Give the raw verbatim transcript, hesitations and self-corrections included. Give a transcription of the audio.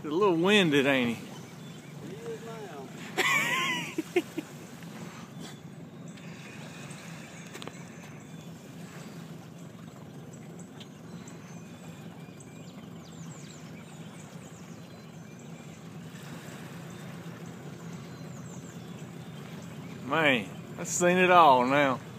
a little winded, ain't he? He is now. Man, I've seen it all now.